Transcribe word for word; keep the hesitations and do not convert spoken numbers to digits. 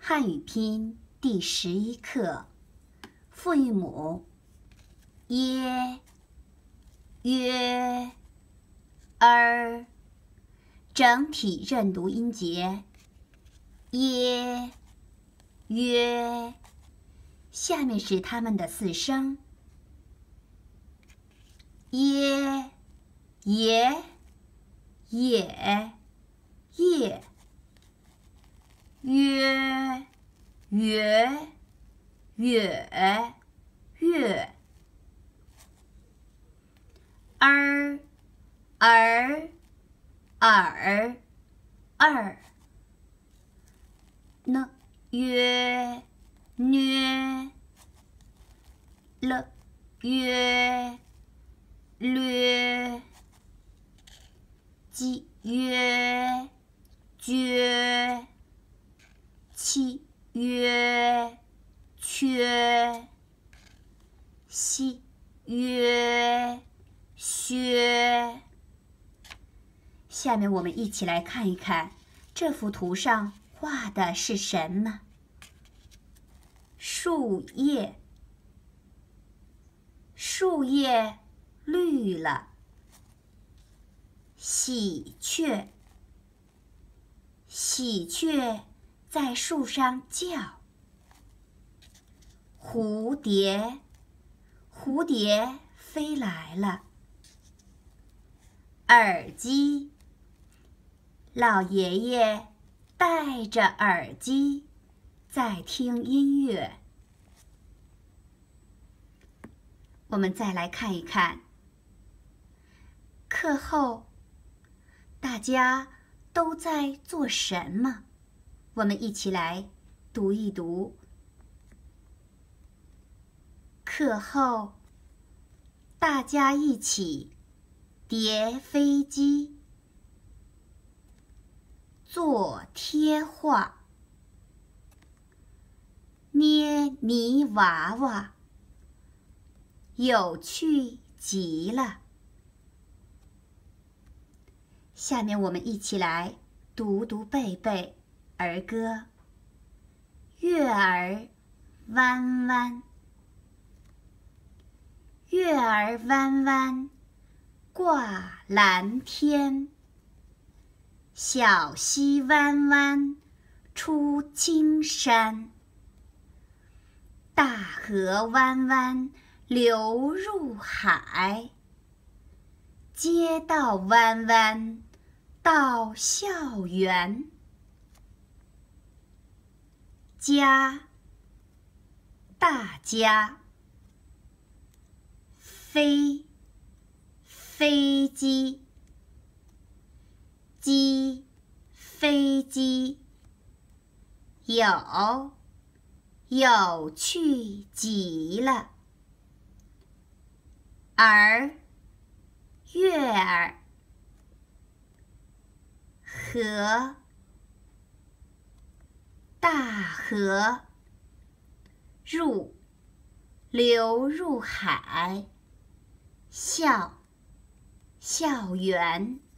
汉语拼音第十一课，复韵母耶、约、儿，整体认读音节耶、约。下面是它们的四声：耶、也、也、夜。约、约、月、月。儿、儿、耳、二。呢、约、虐、了、约、略。几、约、绝。七、约、缺。西、约、薛。下面我们一起来看一看这幅图上画的是什么？树叶，树叶绿了。喜鹊，喜鹊在树上叫。蝴蝶，蝴蝶飞来了。耳机，老爷爷戴着耳机在听音乐。我们再来看一看，课后大家都在做什么？我们一起来读一读。课后，大家一起叠飞机，做贴画，捏泥娃娃，有趣极了。下面我们一起来读读背背儿歌。月儿弯弯，月儿弯弯挂蓝天。小溪弯弯出青山，大河弯弯流入海。街道弯弯到校园。家，大家。飞，飞机。机，飞机。有，有趣极了。儿，月儿。河，大河。入，流入海。校，校园。